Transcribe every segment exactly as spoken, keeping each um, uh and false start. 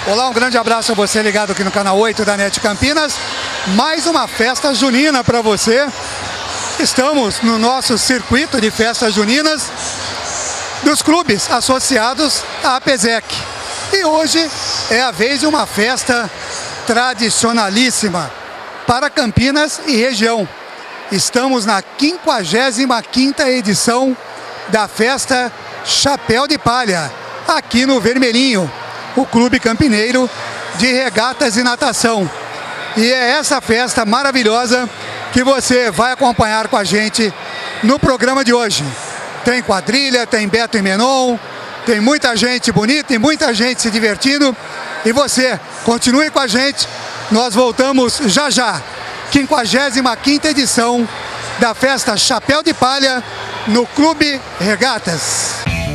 Olá, um grande abraço a você ligado aqui no canal oito da NET Campinas. Mais uma festa junina para você. Estamos no nosso circuito de festas juninas dos clubes associados à APESEC. E hoje é a vez de uma festa tradicionalíssima para Campinas e região. Estamos na quinquagésima quinta edição da festa Chapéu de Palha, aqui no Vermelhinho, o Clube Campineiro de Regatas e Natação. E é essa festa maravilhosa que você vai acompanhar com a gente no programa de hoje. Tem quadrilha, tem Beto e Menon, tem muita gente bonita e muita gente se divertindo. E você, continue com a gente, nós voltamos já já. quinquagésima quinta edição da festa Chapéu de Palha no Clube Regatas.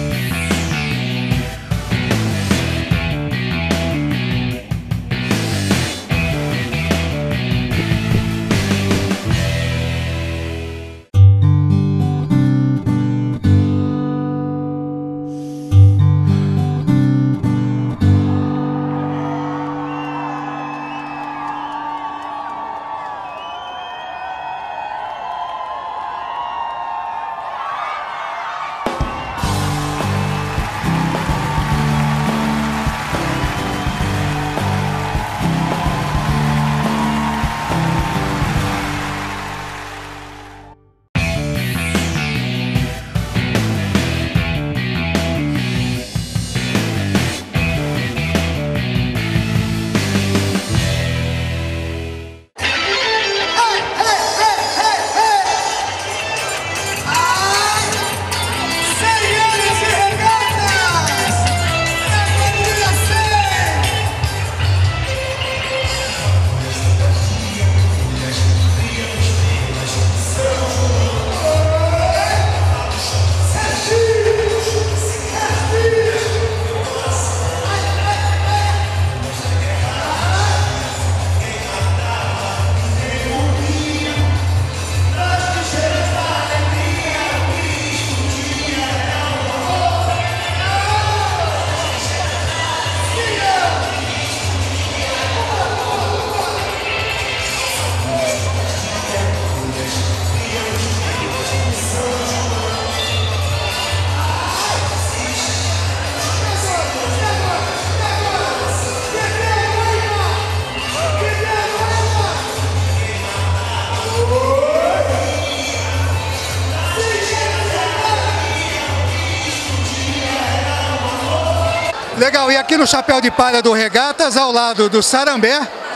Legal, e aqui no Chapéu de Palha do Regatas, ao lado do Sarambé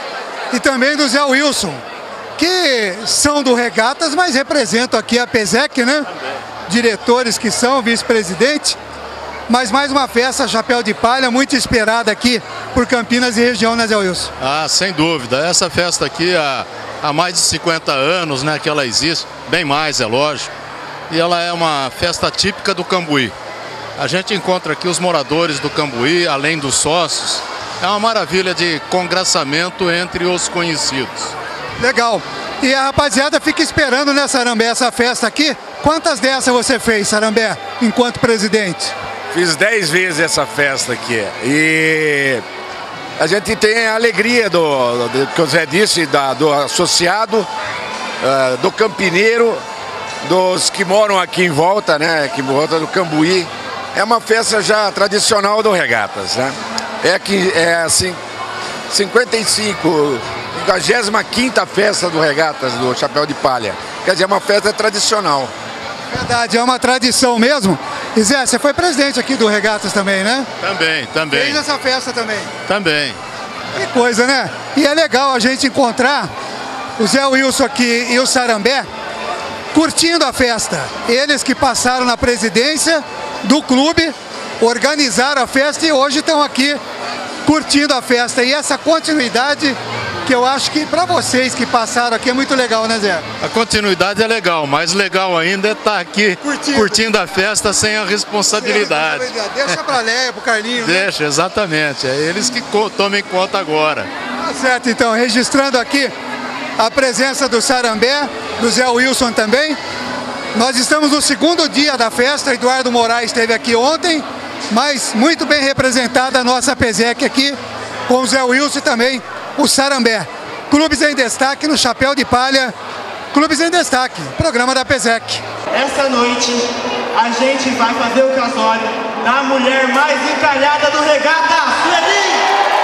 e também do Zé Wilson, que são do Regatas, mas representam aqui a APESEC, né? Diretores que são, vice-presidente. Mas mais uma festa Chapéu de Palha, muito esperada aqui por Campinas e região, né, Zé Wilson? Ah, sem dúvida. Essa festa aqui há, há mais de cinquenta anos, né, que ela existe, bem mais, é lógico. E ela é uma festa típica do Cambuí. A gente encontra aqui os moradores do Cambuí, além dos sócios. É uma maravilha de congraçamento entre os conhecidos. Legal. E a rapaziada fica esperando, né, Sarambé, essa festa aqui. Quantas dessas você fez, Sarambé, enquanto presidente? Fiz dez vezes essa festa aqui. E a gente tem a alegria do, do que o Zé disse, da, do associado, uh, do campineiro, dos que moram aqui em volta, né, que volta do Cambuí. É uma festa já tradicional do Regatas, né? É que é assim, cinquenta e cinco, quinquagésima quinta festa do Regatas, do Chapéu de Palha. Quer dizer, é uma festa tradicional. Verdade, é uma tradição mesmo. E Zé, você foi presidente aqui do Regatas também, né? Também, também. Fez essa festa também? Também. Que coisa, né? E é legal a gente encontrar o Zé Wilson aqui e o Sarambé curtindo a festa. Eles que passaram na presidência do clube, organizaram a festa e hoje estão aqui curtindo a festa. E essa continuidade que eu acho que para vocês que passaram aqui é muito legal, né, Zé? A continuidade é legal, mas legal ainda é estar aqui curtindo, curtindo a festa sem a responsabilidade. Sem a responsabilidade. Deixa pra Léia, pro Carlinho. Deixa, né? Exatamente. É eles que tomem conta agora. Tá certo, então, registrando aqui a presença do Sarambé, do Zé Wilson também. Nós estamos no segundo dia da festa, Eduardo Moraes esteve aqui ontem, mas muito bem representada a nossa APESEC aqui com o Zé Wilson e também o Sarambé. Clubes em Destaque no Chapéu de Palha, Clubes em Destaque, programa da PESEC. Essa noite a gente vai fazer o casório da mulher mais encalhada do Regata, Sueli!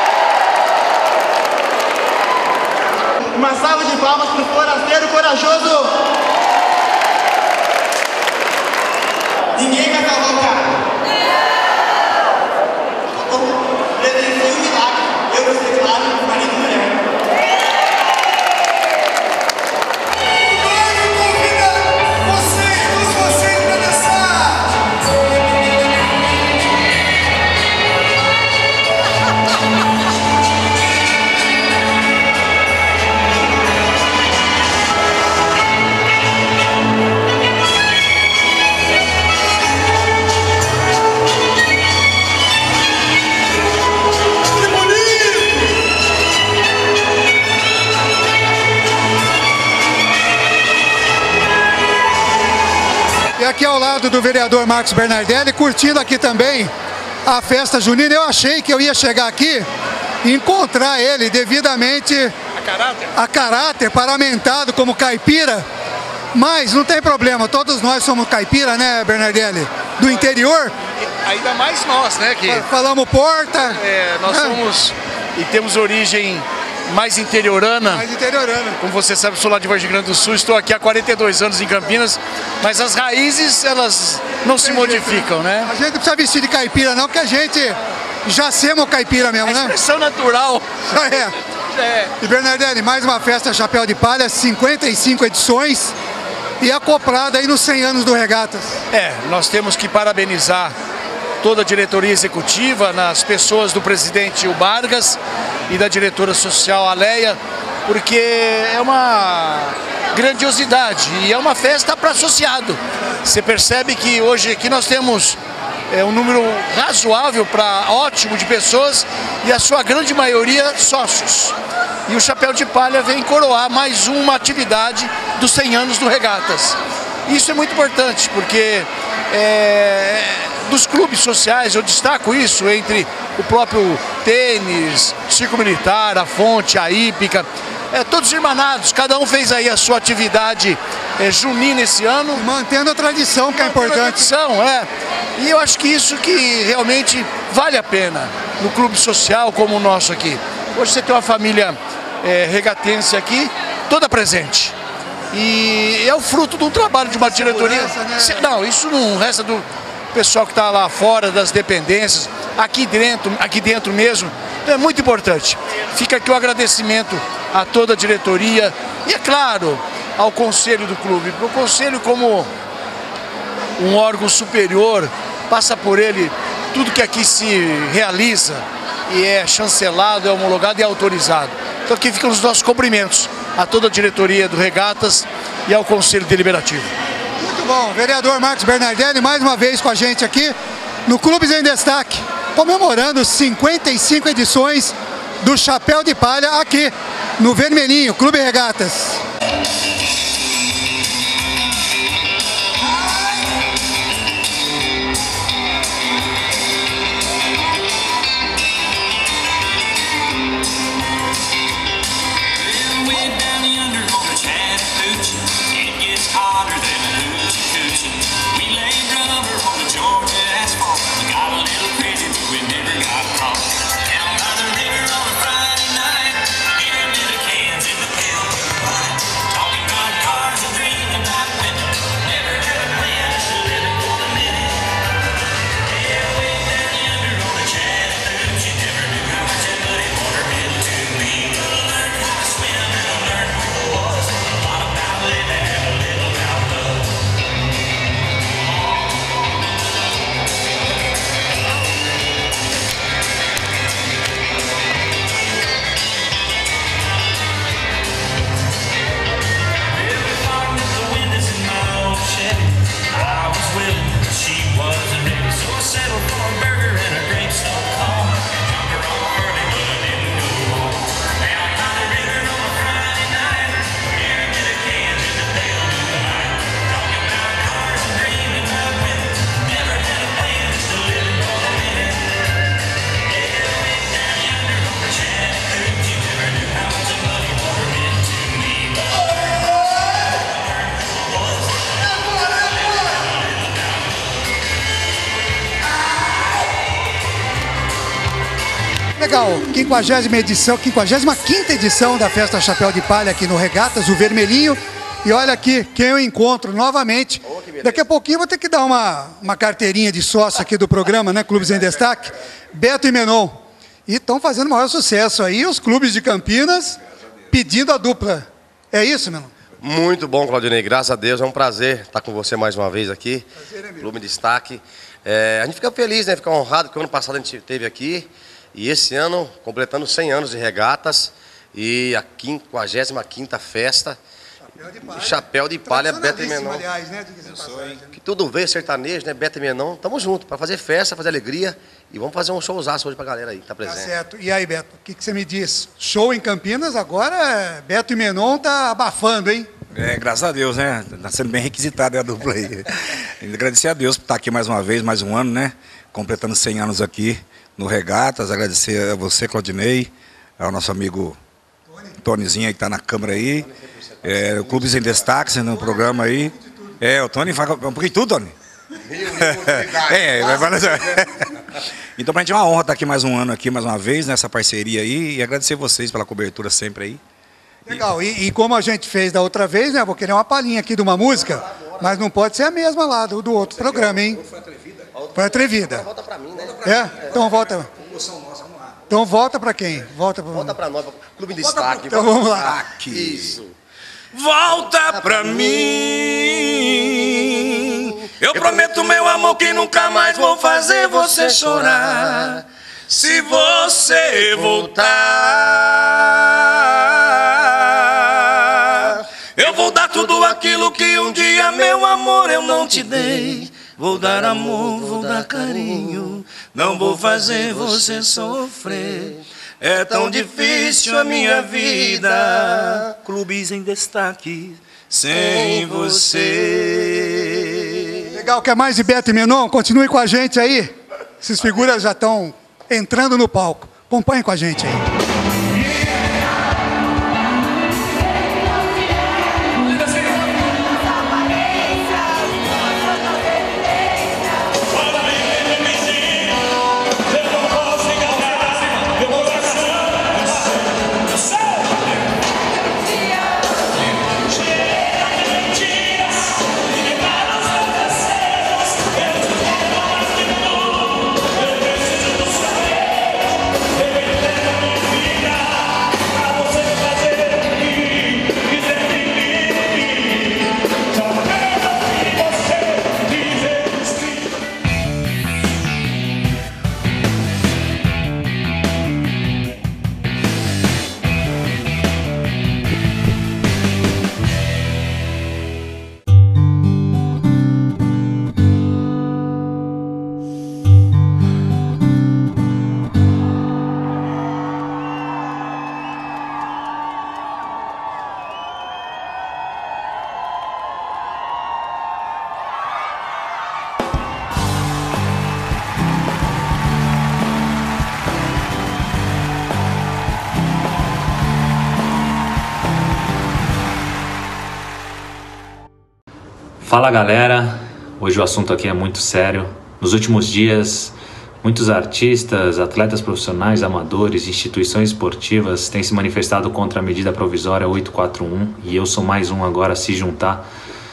Uma salva de palmas para o forasteiro corajoso! Ninguém vai salvar o cara. Presenciei um milagre. Eu vou ser claro, marido e mulher. E aqui ao lado do vereador Marcos Bernardelli, curtindo aqui também a festa junina. Eu achei que eu ia chegar aqui e encontrar ele devidamente a caráter, a caráter paramentado como caipira, mas não tem problema, todos nós somos caipira, né, Bernardelli? Do interior. Ainda mais nós, né? Que falamos porta. É, nós é. somos e temos origem mais interiorana. Mais interiorana. Como você sabe, sou lá de Vargem Grande do Sul, estou aqui há quarenta e dois anos em Campinas, mas as raízes, elas não se modificam, né? A gente não precisa vestir de caipira não, porque a gente já semos caipira mesmo, a né? expressão natural. Já é. Já é. E Bernardelli, mais uma festa Chapéu de Palha, cinquenta e cinco edições e acoplada aí nos cem anos do Regatas. É, nós temos que parabenizar toda a diretoria executiva, nas pessoas do presidente o Vargas e da diretora social a Leia, porque é uma grandiosidade e é uma festa para associado. Você percebe que hoje aqui nós temos é, um número razoável para ótimo de pessoas e a sua grande maioria sócios. E o Chapéu de Palha vem coroar mais uma atividade dos cem anos do Regatas. Isso é muito importante, porque é, dos clubes sociais, eu destaco isso entre o próprio tênis, Círculo Militar, a Fonte, a Hípica, é, todos irmanados, cada um fez aí a sua atividade é, junina esse ano. Mantendo a tradição, que é importante. A tradição, é. E eu acho que isso que realmente vale a pena no clube social como o nosso aqui. Hoje você tem uma família é, regatense aqui, toda presente. E é o fruto de um trabalho de uma diretoria. Né? Não, isso não resta do pessoal que está lá fora, das dependências, aqui dentro, aqui dentro mesmo. Então é muito importante. Fica aqui o agradecimento a toda a diretoria e, é claro, ao conselho do clube. O conselho, como um órgão superior, passa por ele tudo que aqui se realiza e é chancelado, é homologado e é autorizado. Então aqui ficam os nossos cumprimentos a toda a diretoria do Regatas e ao Conselho Deliberativo. Muito bom, vereador Marcos Bernardelli, mais uma vez com a gente aqui no Clubes em Destaque, comemorando cinquenta e cinco edições do Chapéu de Palha aqui no Vermelhinho, Clube Regatas. Legal, quinquagésima edição, quinquagésima quinta edição da Festa Chapéu de Palha aqui no Regatas, o Vermelhinho. E olha aqui, quem eu encontro novamente. Daqui a pouquinho vou ter que dar uma, uma carteirinha de sócio aqui do programa, né? Clubes em Destaque. Beto e Menon. E estão fazendo o maior sucesso aí, os clubes de Campinas pedindo a dupla. É isso, Menon? Muito bom, Claudinei. Graças a Deus, é um prazer estar com você mais uma vez aqui. Prazer, é Clube em Destaque. É, a gente fica feliz, né? Fica honrado, porque o ano passado a gente esteve aqui. E esse ano, completando cem anos de regatas. E a quinquagésima quinta festa. Chapéu de Palha, Chapéu de Palha Beto e Menon. Aliás, né? Que tudo veio sertanejo, né? Beto e Menon. Tamo junto para fazer festa, fazer alegria. E vamos fazer um showzaço hoje pra galera aí que tá presente. Tá certo. E aí, Beto, o que, que você me diz? Show em Campinas, agora Beto e Menon tá abafando, hein? É, graças a Deus, né? Tá sendo bem requisitada a dupla aí. Agradecer a Deus por estar aqui mais uma vez, mais um ano, né? Completando cem anos aqui no Regatas. Agradecer a você, Claudinei, ao nosso amigo Tonizinho aí que tá na câmera aí. É, o Clubes em Destaque, no programa aí. É, o Tony fala um pouquinho de tudo, Tony. é, vai falar. Então, pra gente é uma honra estar aqui mais um ano, aqui mais uma vez, nessa parceria aí, e agradecer vocês pela cobertura sempre aí. Legal, e, e como a gente fez da outra vez, né, vou querer uma palhinha aqui de uma música, mas não pode ser a mesma lá do, do outro programa, hein? Foi atrevida? Foi atrevida. Volta pra mim, né? É? Então volta. Então volta pra quem? Volta pra, volta pra nós, Clube de Destaque. Então vamos lá. Isso. Volta pra mim. Eu prometo, meu amor, que nunca mais vou fazer você chorar. Se você voltar, eu vou dar tudo aquilo que um dia, meu amor, eu não te dei. Vou dar amor, vou dar carinho, não vou fazer você sofrer. É tão difícil a minha vida, Clubes em Destaque sem você. Legal, quer mais de Beto e Menon? Continue com a gente aí. Essas figuras já estão entrando no palco. Acompanhe com a gente aí. Fala galera, hoje o assunto aqui é muito sério. Nos últimos dias, muitos artistas, atletas profissionais, amadores, instituições esportivas têm se manifestado contra a medida provisória oitocentos e quarenta e um e eu sou mais um agora a se juntar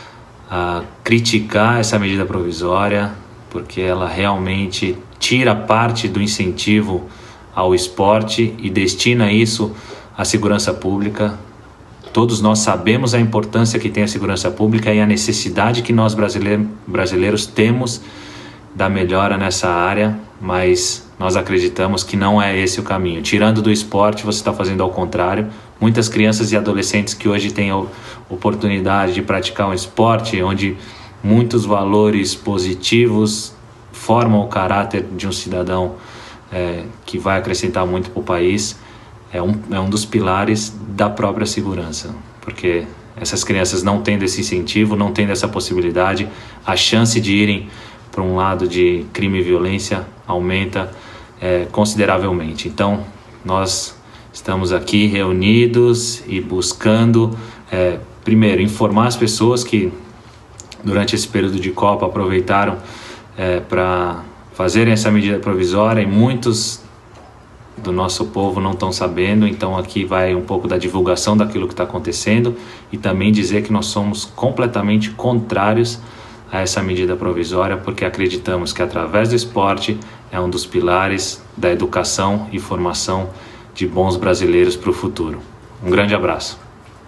a criticar essa medida provisória, porque ela realmente tira parte do incentivo ao esporte e destina isso à segurança pública. Todos nós sabemos a importância que tem a segurança pública e a necessidade que nós brasileiros temos da melhora nessa área, mas nós acreditamos que não é esse o caminho. Tirando do esporte, você está fazendo ao contrário. Muitas crianças e adolescentes que hoje têm a oportunidade de praticar um esporte onde muitos valores positivos formam o caráter de um cidadão é, que vai acrescentar muito para o país. É um, é um dos pilares da própria segurança, porque essas crianças não tendo esse incentivo, não tendo essa possibilidade, a chance de irem para um lado de crime e violência aumenta é, consideravelmente. Então, nós estamos aqui reunidos e buscando, é, primeiro, informar as pessoas que durante esse período de Copa aproveitaram é, para fazerem essa medida provisória e muitos do nosso povo não estão sabendo, então aqui vai um pouco da divulgação daquilo que está acontecendo e também dizer que nós somos completamente contrários a essa medida provisória, porque acreditamos que através do esporte é um dos pilares da educação e formação de bons brasileiros para o futuro. Um grande abraço.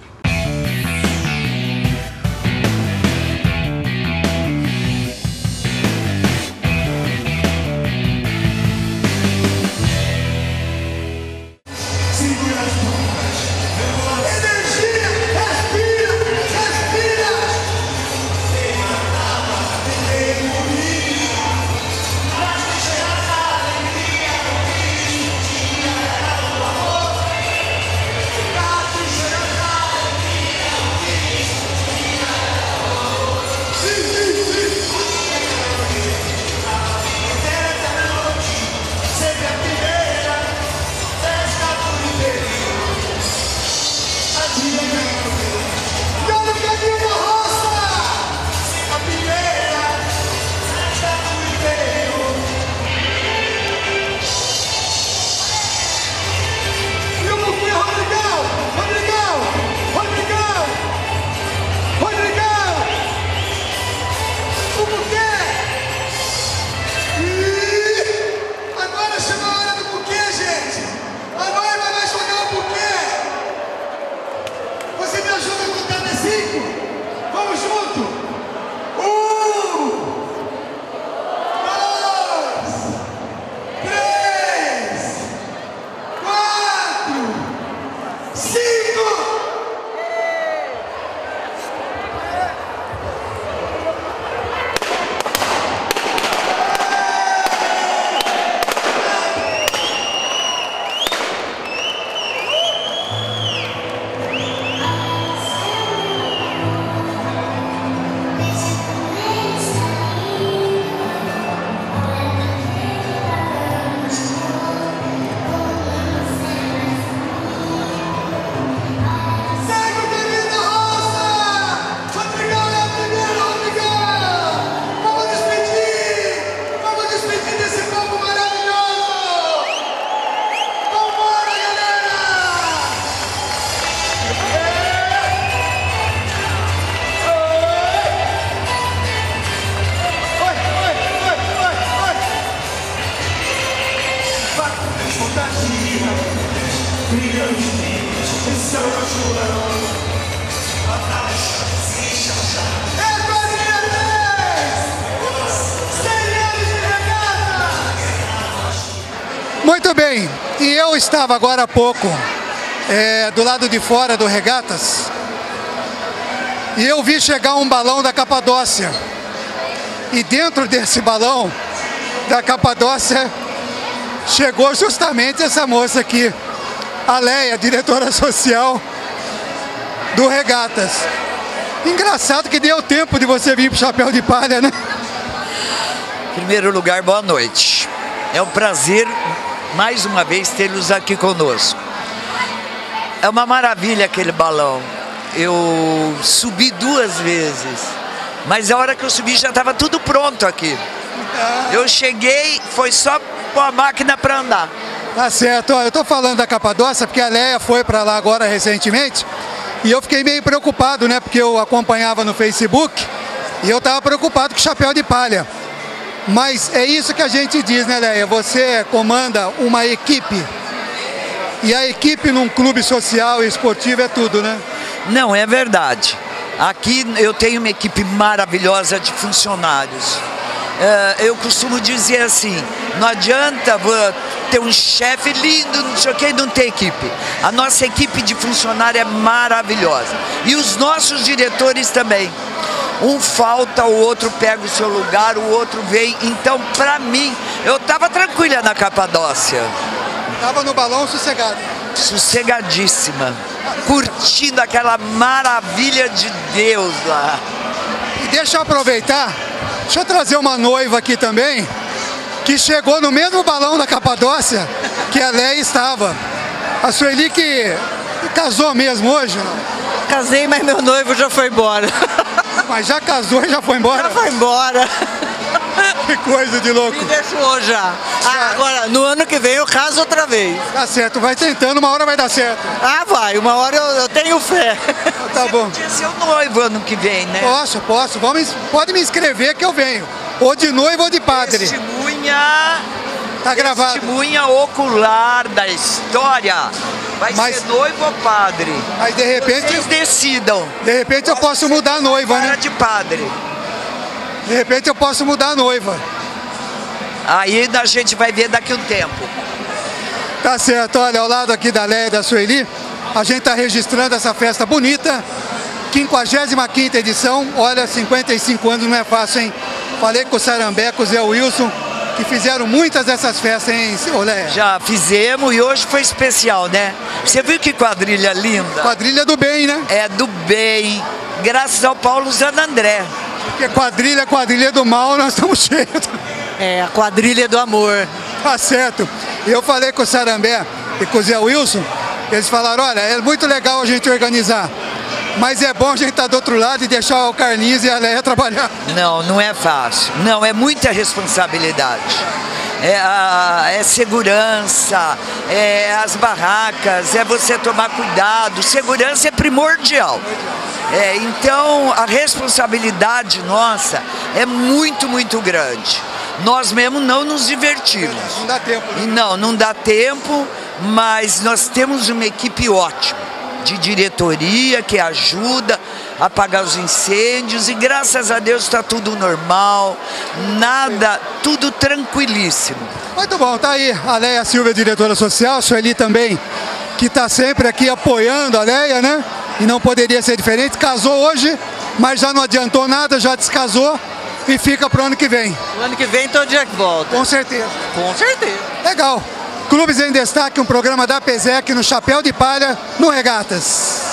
Muito bem, e eu estava agora há pouco é, do lado de fora do Regatas e eu vi chegar um balão da Capadócia e dentro desse balão da Capadócia chegou justamente essa moça aqui, a Leia, diretora social do Regatas. Engraçado que deu tempo de você vir pro Chapéu de Palha, né? Em primeiro lugar, boa noite. É um prazer, mais uma vez, tê-los aqui conosco. É uma maravilha aquele balão. Eu subi duas vezes, mas a hora que eu subi já estava tudo pronto aqui. Eu cheguei, foi só pôr a máquina para andar. Tá certo, ó, eu tô falando da Capadócia porque a Leia foi para lá agora recentemente e eu fiquei meio preocupado, né? Porque eu acompanhava no Facebook e eu tava preocupado com o Chapéu de Palha. Mas é isso que a gente diz, né, Leia? Você comanda uma equipe e a equipe num clube social e esportivo é tudo, né? Não, é verdade. Aqui eu tenho uma equipe maravilhosa de funcionários. Uh, eu costumo dizer assim, não adianta ter um chefe lindo, não sei o que, e não ter equipe. A nossa equipe de funcionário é maravilhosa. E os nossos diretores também. Um falta, o outro pega o seu lugar, o outro vem. Então, pra mim, eu tava tranquila na Capadócia. Tava no balão sossegado. Sossegadíssima. Curtindo aquela maravilha de Deus lá. E deixa eu aproveitar, deixa eu trazer uma noiva aqui também, que chegou no mesmo balão da Capadócia que a Leia estava. A Sueli que casou mesmo hoje, não? Casei, mas meu noivo já foi embora. Mas já casou e já foi embora? Já foi embora. Que coisa de louco. Me deixou já. Ah, agora, no ano que vem eu caso outra vez. Tá certo, vai tentando, uma hora vai dar certo. Ah, vai, uma hora eu, eu tenho fé. Tá bom. Podia ser o noivo ano que vem, né? Posso, posso. Vamos, pode me inscrever que eu venho. Ou de noivo ou de padre. Testemunha, tá gravado. Testemunha ocular da história. Vai mas, ser noivo ou padre? Mas de repente... Vocês decidam. De repente eu posso mudar a noiva, né? de padre. De repente eu posso mudar a noiva. Aí a gente vai ver daqui a um tempo. Tá certo, olha, ao lado aqui da Leia e da Sueli, a gente tá registrando essa festa bonita. quinquagésima quinta edição, olha, cinquenta e cinco anos não é fácil, hein? Falei com o Sarambé, com o Zé Wilson, que fizeram muitas dessas festas, hein, Leia? Já fizemos e hoje foi especial, né? Você viu que quadrilha linda? Quadrilha do bem, né? É do bem, graças ao Paulo Zanandré. Porque quadrilha, quadrilha do mal, nós estamos cheios. É, a quadrilha do amor. Tá certo. Eu falei com o Sarambé e com o Zé Wilson, eles falaram, olha, é muito legal a gente organizar, mas é bom a gente estar do outro lado e deixar o Carlinhos e a Leia trabalhar. Não, não é fácil. Não, é muita responsabilidade. É, a, é segurança, é as barracas, é você tomar cuidado. Segurança é primordial. É, então, a responsabilidade nossa é muito, muito grande. Nós mesmo não nos divertimos. Não dá tempo. Né? Não, não dá tempo, mas nós temos uma equipe ótima de diretoria que ajuda a apagar os incêndios e graças a Deus está tudo normal, nada, tudo tranquilíssimo. Muito bom, tá aí a Leia Silva, diretora social, a Sueli também, que está sempre aqui apoiando a Leia, né? E não poderia ser diferente, casou hoje, mas já não adiantou nada, já descasou e fica pro ano que vem. O ano que vem todo dia que volta. Com certeza. Com certeza. Legal. Clubes em Destaque, um programa da Pesec no Chapéu de Palha, no Regatas.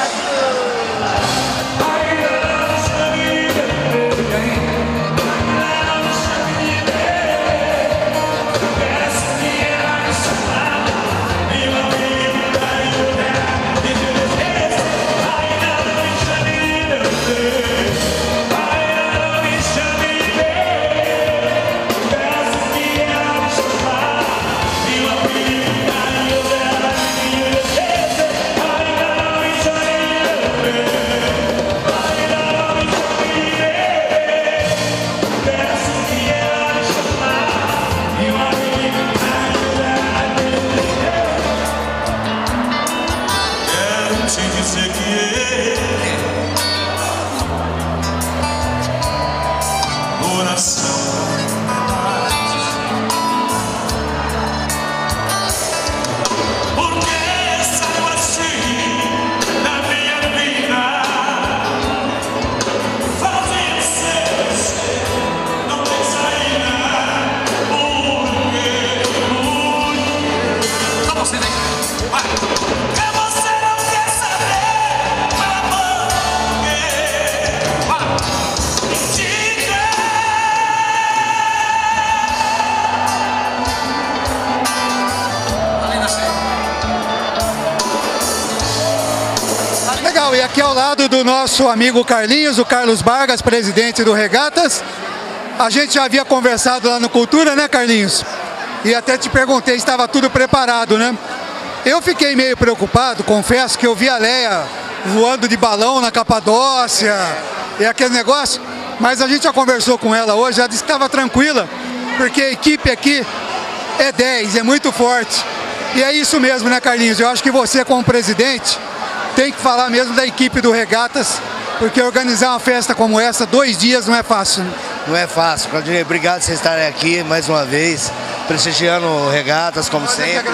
E aqui ao lado do nosso amigo Carlinhos, o Carlos Vargas, presidente do Regatas. A gente já havia conversado lá no Cultura, né, Carlinhos? E até te perguntei se estava tudo preparado, né? Eu fiquei meio preocupado, confesso que eu vi a Leia voando de balão na Capadócia e aquele negócio, mas a gente já conversou com ela hoje, já disse que estava tranquila, porque a equipe aqui é dez, é muito forte. E é isso mesmo, né, Carlinhos? Eu acho que você, como presidente, tem que falar mesmo da equipe do Regatas, porque organizar uma festa como essa, dois dias, não é fácil. Não é fácil, Claudinei. Obrigado por vocês estarem aqui mais uma vez, prestigiando o Regatas, como Nós sempre.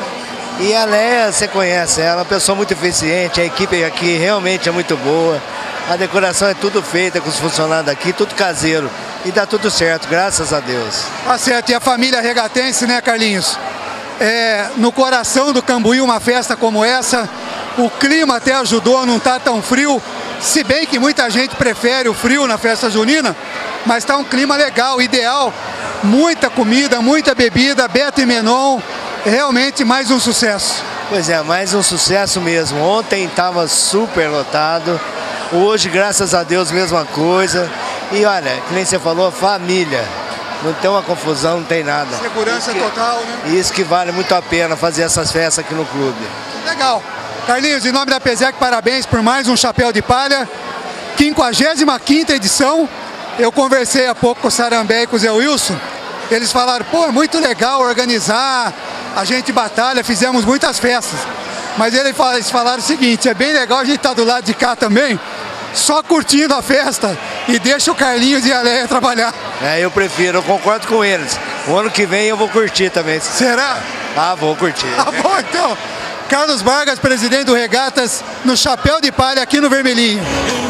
E a Leia, você conhece ela, é uma pessoa muito eficiente, a equipe aqui realmente é muito boa. A decoração é tudo feita com os funcionários aqui, tudo caseiro. E dá tudo certo, graças a Deus. Tá certo, e a família regatense, né, Carlinhos? É, no coração do Cambuí, uma festa como essa, o clima até ajudou, não tá tão frio, se bem que muita gente prefere o frio na festa junina, mas tá um clima legal, ideal, muita comida, muita bebida, Beto e Menon, realmente mais um sucesso. Pois é, mais um sucesso mesmo. Ontem estava super lotado, hoje, graças a Deus, mesma coisa. E olha, que nem você falou, família. não tem uma confusão, não tem nada. Segurança isso que, total, né? Isso que vale muito a pena fazer essas festas aqui no clube. Legal. Carlinhos, em nome da Pesec, parabéns por mais um Chapéu de Palha. quinquagésima quinta edição. Eu conversei há pouco com o Sarambé e com o Zé Wilson. Eles falaram, pô, é muito legal organizar, a gente batalha, fizemos muitas festas. Mas eles falaram o seguinte, é bem legal a gente estar do lado de cá também, só curtindo a festa e deixa o Carlinhos e a Leia trabalhar. É, eu prefiro, eu concordo com eles. O ano que vem eu vou curtir também. Será? Ah, vou curtir. Ah, bom, então. Carlos Vargas, presidente do Regatas, no Chapéu de Palha aqui no Vermelhinho.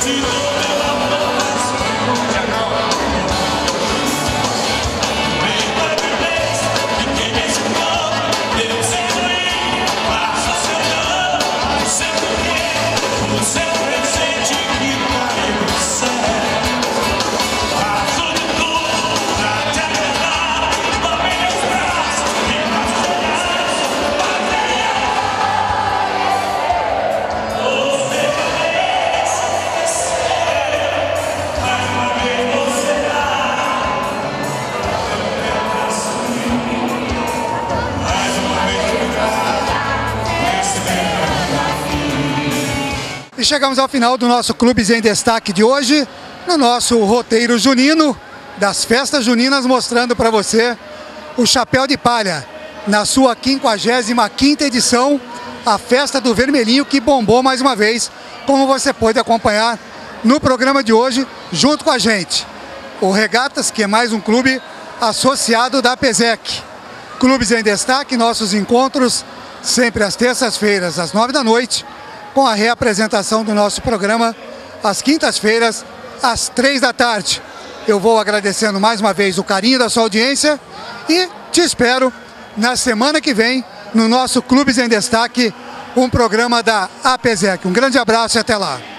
E chegamos ao final do nosso Clubes em Destaque de hoje, no nosso roteiro junino das festas juninas, mostrando para você o Chapéu de Palha, na sua quinquagésima quinta edição, a festa do Vermelhinho que bombou mais uma vez, como você pôde acompanhar no programa de hoje, junto com a gente. O Regatas, que é mais um clube associado da Pesec. Clubes em Destaque, nossos encontros sempre às terças-feiras, às nove da noite, com a reapresentação do nosso programa às quintas-feiras, às três da tarde. Eu vou agradecendo mais uma vez o carinho da sua audiência e te espero na semana que vem no nosso Clubes em Destaque, um programa da APESEC. Um grande abraço e até lá.